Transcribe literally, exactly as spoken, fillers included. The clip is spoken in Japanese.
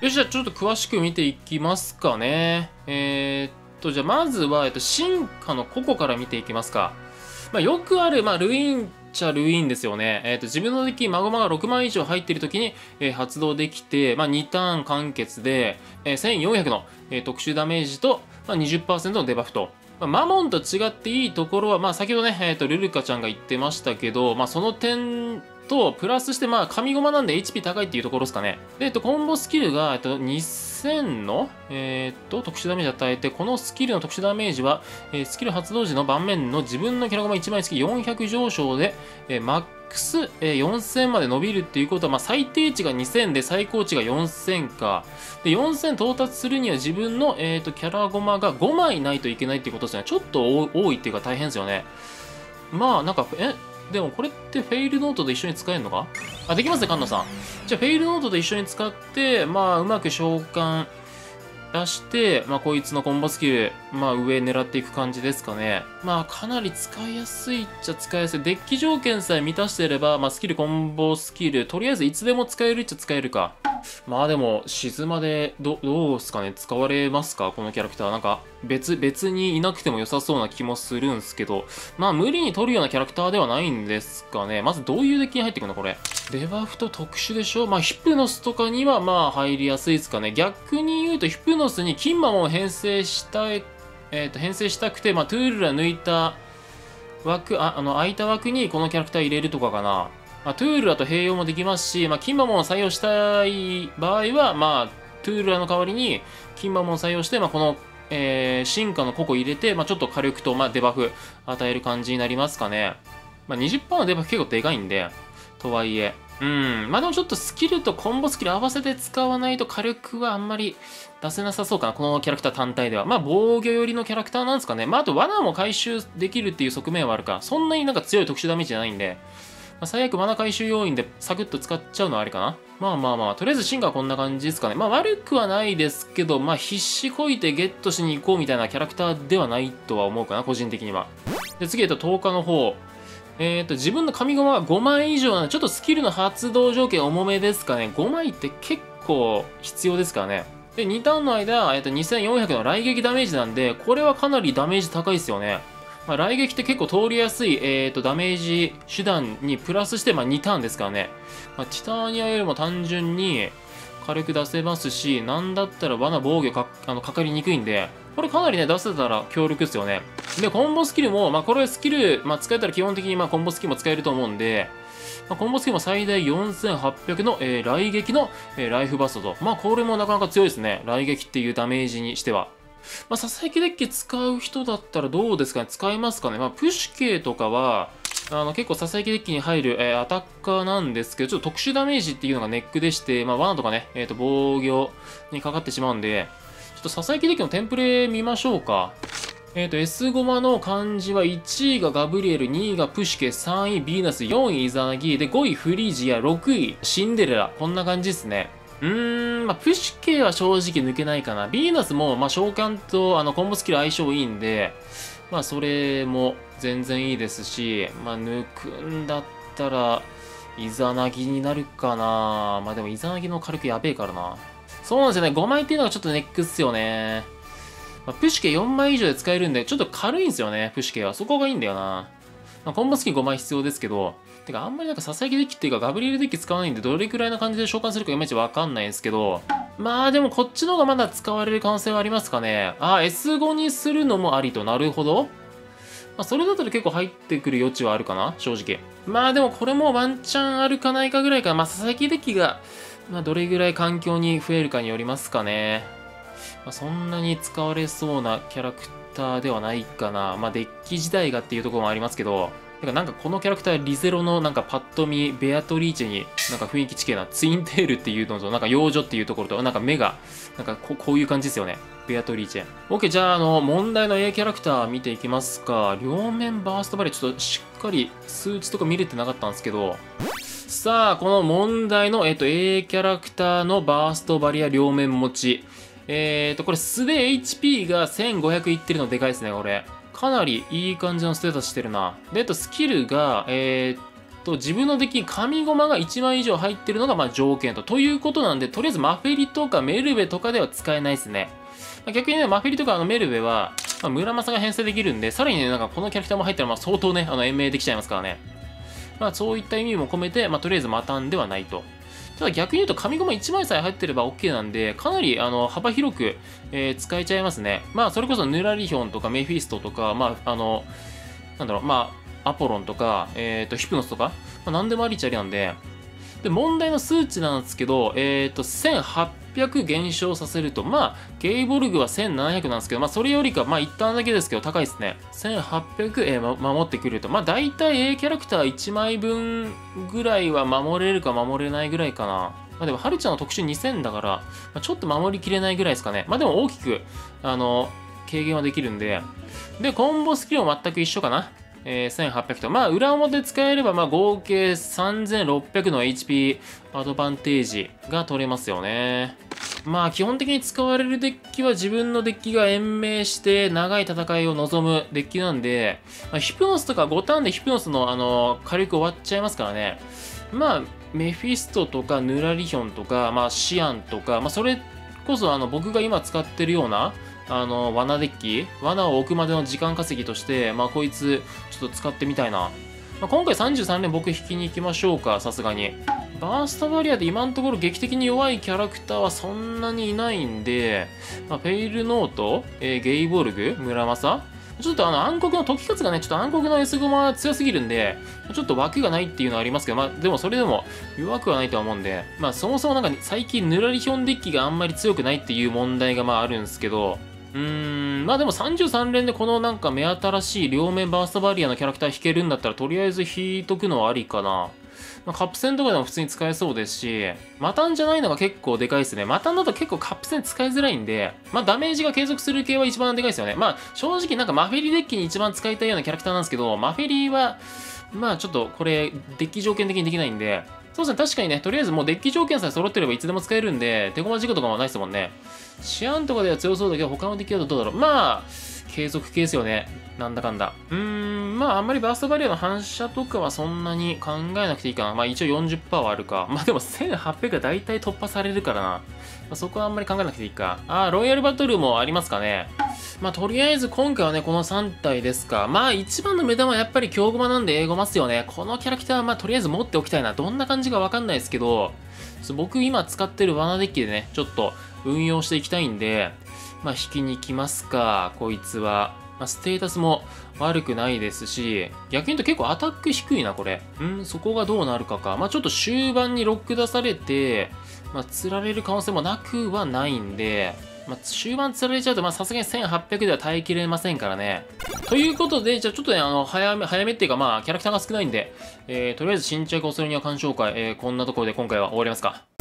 よし、じゃあちょっと詳しく見ていきますかね。えー、っと、じゃあまずは、えっと、進化の個々から見ていきますか。まあ、よくある、まあ、ルイーンっちゃルイーンですよね。えー、っと、自分のデッキにマゴマがろくまい以上入っているときに、えー、発動できて、まあ、にターン完結で、えー、せんよんひゃくの、えー、特殊ダメージと、まあ、にじゅっパーセント のデバフと。まあ、マモンと違っていいところは、まあ、先ほどね、えー、っと、ルルカちゃんが言ってましたけど、まあ、その点、と、プラスして、まあ、神駒なんで エイチピー 高いっていうところですかね。で、えっと、コンボスキルが、えっと、にせんの、えー、っと、特殊ダメージ与えて、このスキルの特殊ダメージは、えー、スキル発動時の盤面の自分のキャラ駒いちまいにつきよんひゃく上昇で、えー、マックス、えー、よんせんまで伸びるっていうことは、まあ、最低値がにせんで、最高値がよんせんか。で、よんせん到達するには自分の、えー、っと、キャラ駒がごまいないといけないっていうことですね。ちょっと多いっていうか大変ですよね。まあ、なんか、え、でもこれってフェイルノートで一緒に使えるのか？あ、できますね、カンナさん。じゃあフェイルノートで一緒に使って、まあ、うまく召喚出して、まあ、こいつのコンボスキル、まあ、上狙っていく感じですかね。まあ、かなり使いやすいっちゃ使いやすい。デッキ条件さえ満たしていれば、まあ、スキル、コンボスキル、とりあえずいつでも使えるっちゃ使えるか。まあでも、静までど、どうすかね、使われますかこのキャラクター。なんか、別、別にいなくても良さそうな気もするんすけど、まあ無理に取るようなキャラクターではないんですかね。まずどういうデッキに入ってくるのこれ。デバフと特殊でしょまあヒプノスとかにはまあ入りやすいですかね。逆に言うとヒプノスに金マモンを編成したい、えっと、編成したくて、まあトゥールラ抜いた枠、あ、あの、空いた枠にこのキャラクター入れるとかかな。まあ、トゥールラと併用もできますし、まあ、金マモンを採用したい場合は、まあ、トゥールラの代わりに金マモンを採用して、まあ、この、えー、進化の個々入れて、まあ、ちょっと火力と、まあ、デバフ与える感じになりますかね。まあ、にじゅっパーセント のデバフ結構でかいんで、とはいえ。うん。まあ、でもちょっとスキルとコンボスキル合わせて使わないと火力はあんまり出せなさそうかな。このキャラクター単体では。まあ、防御寄りのキャラクターなんですかね。まあ、あと罠も回収できるっていう側面はあるか。そんなになんか強い特殊ダメージじゃないんで、まあ、最悪マナ回収要因でサクッと使っちゃうのはありかな。まあまあまあ、とりあえず進化はこんな感じですかね。まあ悪くはないですけど、まあ必死こいてゲットしに行こうみたいなキャラクターではないとは思うかな、個人的には。で、次、えっと、とおかの方。えっと、自分の神駒はごまい以上なので、ちょっとスキルの発動条件重めですかね。ごまいって結構必要ですからね。で、にターンの間、えっと、にせんよんひゃくの雷撃ダメージなんで、これはかなりダメージ高いですよね。まあ、雷撃って結構通りやすい、えー、とダメージ手段にプラスして、まあ、にターンですからね。まあ、ティターニアよりも単純に火力出せますし、なんだったら罠防御かあのかかりにくいんで、これかなりね、出せたら強力ですよね。で、コンボスキルも、まあ、これスキル、まあ、使えたら基本的にまあコンボスキルも使えると思うんで、まあ、コンボスキルも最大よんせんはっぴゃくの、えー、雷撃の、えー、ライフバストと。まあ、これもなかなか強いですね。雷撃っていうダメージにしては。まあ、ささやきデッキ使う人だったらどうですかね使いますかねまあ、プシュ系とかは、あの、結構ささやきデッキに入る、えー、アタッカーなんですけど、ちょっと特殊ダメージっていうのがネックでして、まあ、罠とかね、えっと、防御にかかってしまうんで、ちょっとささやきデッキのテンプレ見ましょうか。えっと、S ゴマの漢字はいちいがガブリエル、にいがプシュケ、さんいビーナス、よんいイザナギ、で、ごいフリージア、ろくいシンデレラ。こんな感じですね。うーん、まあ、プシュ系は正直抜けないかな。ビーナスも、まあ、召喚と、あの、コンボスキル相性いいんで、まあ、それも全然いいですし、まあ、抜くんだったら、イザナギになるかな。まあ、でも、イザナギの火力やべえからな。そうなんですよね。ごまいっていうのがちょっとネックっすよね。まあ、プシュケよんまい以上で使えるんで、ちょっと軽いんですよね、プシュケは。そこがいいんだよな。まあ、コンボスキルごまい必要ですけど、てかあんまりなんかささやきデッキっていうかガブリエルデッキ使わないんでどれくらいな感じで召喚するかいまいちわかんないんですけど、まあでもこっちの方がまだ使われる可能性はありますかね。あ、エスご にするのもありと。なるほど。まあそれだったら結構入ってくる余地はあるかな、正直。まあでもこれもワンチャンあるかないかぐらいかな。まあささやきデッキが、まあどれぐらい環境に増えるかによりますかね。まあ、そんなに使われそうなキャラクターではないかな。まあデッキ自体がっていうところもありますけど、てかなんかこのキャラクターリゼロのなんかパッと見ベアトリーチェになんか雰囲気近いな。ツインテールっていうのとなんか幼女っていうところとなんか目がなんかこ う, こういう感じですよね。ベアトリーチェ。OK じゃああの問題の A キャラクター見ていきますか。両面バーストバリアちょっとしっかり数値とか見れてなかったんですけど。さあこの問題の、えっと A キャラクターのバーストバリア両面持ち。えっとこれ素で エイチピー がせんごひゃくいってるのでかいですねこれ。かなりいい感じのステータスしてるな。で、えっと、スキルが、えー、っと、自分のデッキに神駒がいちまい以上入ってるのがまあ条件と。ということなんで、とりあえずマフェリとかメルベとかでは使えないですね。まあ、逆にね、マフェリとかあのメルベは、まあ、村正が編成できるんで、さらにね、なんかこのキャラクターも入ったらまあ相当ね、あの延命できちゃいますからね。まあそういった意味も込めて、まあとりあえずマタンではないと。ただ逆に言うと神駒いちまいさえ入ってれば OK なんで、かなりあの幅広く、えー、使えちゃいますね。まあそれこそヌラリヒョンとかメフィストとか、まああの、なんだろう、まあアポロンとか、えっ、ー、とヒプノスとか、まあ、何でもありっちゃありなんで、で、問題の数値なんですけど、えっ、ー、と、せんはっぴゃく減少させると、まあ、ゲイボルグはせんななひゃくなんですけど、まあ、それよりか、まあ、一旦だけですけど、高いですね。せんはっぴゃく、えー、ま、守ってくると。まあ、大体 A キャラクターいちまいぶんぐらいは守れるか守れないぐらいかな。まあ、でも、はるちゃんの特殊にせんだから、まあ、ちょっと守りきれないぐらいですかね。まあ、でも大きく、あの、軽減はできるんで。で、コンボスキルも全く一緒かな。えー、せんはっぴゃくと。まあ、裏表使えれば、まあ、合計さんぜんろっぴゃくの エイチピー アドバンテージが取れますよね。まあ、基本的に使われるデッキは自分のデッキが延命して長い戦いを望むデッキなんで、まあ、ヒプノスとかごターンでヒプノスの、あの、火力終わっちゃいますからね。まあ、メフィストとかヌラリヒョンとか、まあ、シアンとか、まあ、それこそ、あの、僕が今使ってるような、あの、罠デッキ罠を置くまでの時間稼ぎとして、まあ、こいつ、ちょっと使ってみたいな。まあ、今回さんじゅうさん連僕引きに行きましょうか、さすがに。バーストバリアで今のところ劇的に弱いキャラクターはそんなにいないんで、まあ、ペイルノート、えー、ゲイボルグ、村正ちょっとあの暗黒の時勝がね、ちょっと暗黒の S ゴマは強すぎるんで、ちょっと枠がないっていうのはありますけど、まあでもそれでも弱くはないとは思うんで、まあそもそもなんか最近ヌラリヒョンデッキがあんまり強くないっていう問題がまああるんですけど、うーん、まあでもさんじゅうさん連でこのなんか目新しい両面バーストバリアのキャラクター引けるんだったらとりあえず引いとくのはありかな。まあ、カップ戦とかでも普通に使えそうですし、マタンじゃないのが結構でかいですね。マタンだと結構カップ戦使いづらいんで、まあダメージが継続する系は一番でかいですよね。まあ正直なんかマフェリデッキに一番使いたいようなキャラクターなんですけど、マフェリは、まあちょっとこれデッキ条件的にできないんで、そうですね、確かにね、とりあえずもうデッキ条件さえ揃ってればいつでも使えるんで、手駒事故とかもないですもんね。シアンとかでは強そうだけど、他のデッキだとどうだろう。まあ、継続系ですよね。なんだかんだ。うーん、まああんまりバーストバリアの反射とかはそんなに考えなくていいかな。まあ一応 よんじゅっパーセント はあるか。まあでもせんはっぴゃくが大体突破されるからな。まあ、そこはあんまり考えなくていいか。ああ、ロイヤルバトルもありますかね。まあとりあえず今回はね、このさん体ですか。まあ一番の目玉はやっぱり強ゴマなんで英語ますよね。このキャラクターはまあとりあえず持っておきたいな。どんな感じかわかんないですけど、僕今使ってる罠デッキでね、ちょっと運用していきたいんで、まあ引きに行きますか、こいつは。まあ、ステータスも悪くないですし、逆に言うと結構アタック低いな、これ。んそこがどうなるかか。まあ、ちょっと終盤にロック出されて、まあ、釣られる可能性もなくはないんで、まあ、終盤釣られちゃうと、まあ、さすがにせんはっぴゃくでは耐えきれませんからね。ということで、じゃあちょっとね、あの、早め、早めっていうか、まあ、キャラクターが少ないんで、えー、とりあえず新着恐れには鑑賞会、えー、こんなところで今回は終わりますか。